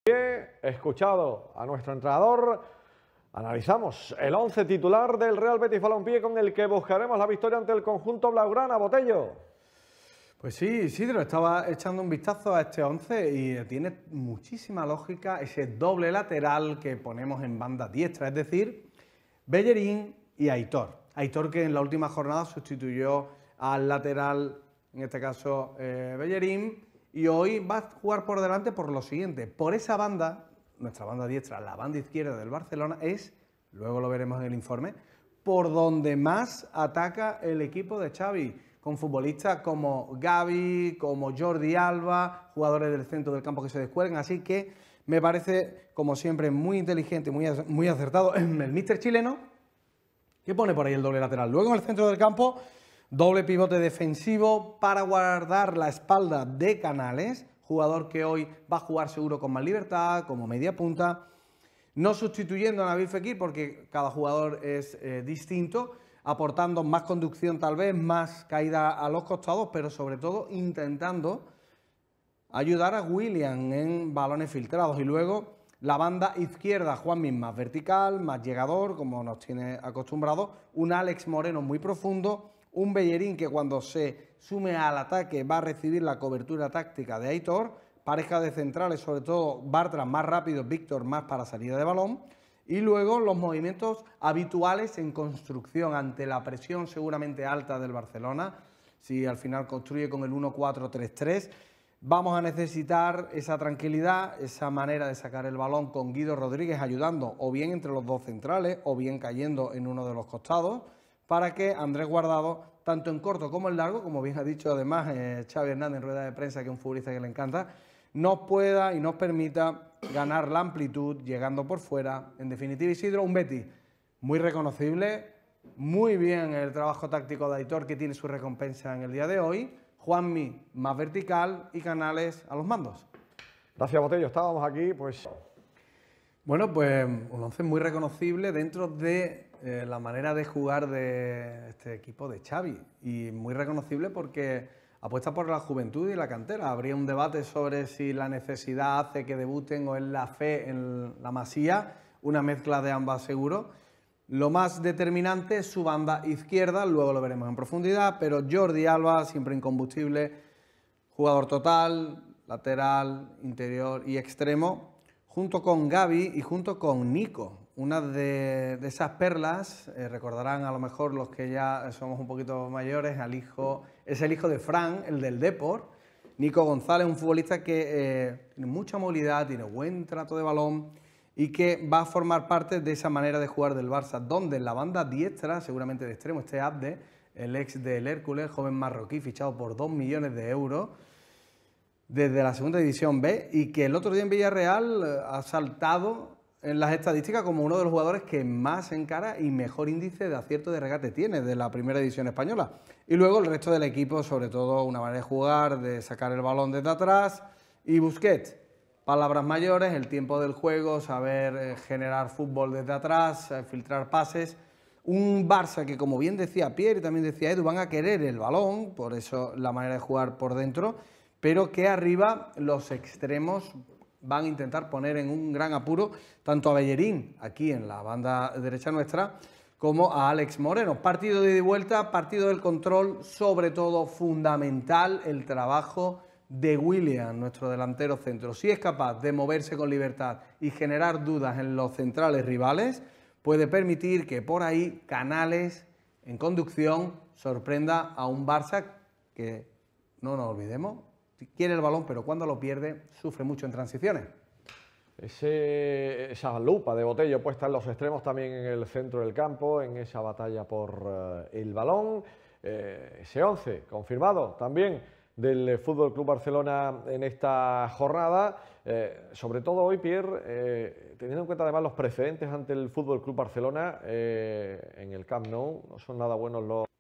Escuchado a nuestro entrenador, analizamos el 11 titular del Real Betis Balompié con el que buscaremos la victoria ante el conjunto blaugrana. Botello. Pues sí, Isidro, estaba echando un vistazo a este 11 y tiene muchísima lógica ese doble lateral que ponemos en banda diestra, es decir, Pellegrini y Aitor. Aitor, que en la última jornada sustituyó al lateral, en este caso Pellegrini, y hoy va a jugar por delante por lo siguiente. Por esa banda, nuestra banda diestra, la banda izquierda del Barcelona, es, luego lo veremos en el informe, por donde más ataca el equipo de Xavi, con futbolistas como Xavi, como Jordi Alba, jugadores del centro del campo que se descuelgan. Así que me parece, como siempre, muy inteligente, muy acertado el míster chileno, que pone por ahí el doble lateral. Luego en el centro del campo, doble pivote defensivo para guardar la espalda de Canales, jugador que hoy va a jugar seguro con más libertad, como media punta, no sustituyendo a Nabil Fekir porque cada jugador es distinto, aportando más conducción tal vez, más caída a los costados, pero sobre todo intentando ayudar a William en balones filtrados. Y luego la banda izquierda, Juanmi más vertical, más llegador, como nos tiene acostumbrados, un Alex Moreno muy profundo, un Pellegrini que cuando se sume al ataque va a recibir la cobertura táctica de Aitor, pareja de centrales, sobre todo Bartra más rápido, Víctor más para salida de balón, y luego los movimientos habituales en construcción ante la presión seguramente alta del Barcelona. Si al final construye con el 1-4-3-3, vamos a necesitar esa tranquilidad, esa manera de sacar el balón con Guido Rodríguez ayudando o bien entre los dos centrales o bien cayendo en uno de los costados, para que Andrés Guardado, tanto en corto como en largo, como bien ha dicho además Xavi Hernández en rueda de prensa, que es un futbolista que le encanta, nos pueda y nos permita ganar la amplitud llegando por fuera. En definitiva, Isidro, un Betis muy reconocible, muy bien el trabajo táctico de Aitor, que tiene su recompensa en el día de hoy, Juanmi más vertical y Canales a los mandos. Gracias, Botello. Estábamos aquí, pues... Bueno, pues un 11 muy reconocible dentro de la manera de jugar de este equipo de Xavi, y muy reconocible porque apuesta por la juventud y la cantera. Habría un debate sobre si la necesidad hace que debuten o es la fe en la Masía, una mezcla de ambas seguro. Lo más determinante es su banda izquierda, luego lo veremos en profundidad, pero Jordi Alba, siempre incombustible, jugador total, lateral, interior y extremo, junto con Xavi y junto con Nico. Una de esas perlas, recordarán a lo mejor los que ya somos un poquito mayores, es el hijo de Fran, el del Depor, Nico González, un futbolista que tiene mucha movilidad, tiene buen trato de balón y que va a formar parte de esa manera de jugar del Barça, donde en la banda diestra, seguramente de extremo, esté Abde, el ex del Hércules, joven marroquí, fichado por 2 millones de euros, desde la Segunda División B, y que el otro día en Villarreal ha saltado en las estadísticas como uno de los jugadores que más encara y mejor índice de acierto de regate tiene de la Primera División Española. Y luego el resto del equipo, sobre todo una manera de jugar, de sacar el balón desde atrás. Y Busquets, palabras mayores, el tiempo del juego, saber generar fútbol desde atrás, filtrar pases. Un Barça que, como bien decía Pierre y también decía Edu, van a querer el balón, por eso la manera de jugar por dentro, pero que arriba los extremos van a intentar poner en un gran apuro tanto a Pellegrini, aquí en la banda derecha nuestra, como a Alex Moreno. Partido de ida y vuelta, partido del control, sobre todo fundamental el trabajo de William, nuestro delantero centro. Si es capaz de moverse con libertad y generar dudas en los centrales rivales, puede permitir que por ahí Canales, en conducción, sorprenda a un Barça que, no nos olvidemos, quiere el balón, pero cuando lo pierde, sufre mucho en transiciones. Esa lupa de Botello puesta en los extremos, también en el centro del campo, en esa batalla por el balón. Ese 11 confirmado también del Fútbol Club Barcelona en esta jornada. Sobre todo hoy, Pierre, teniendo en cuenta además los precedentes ante el Fútbol Club Barcelona en el Camp Nou, no son nada buenos los...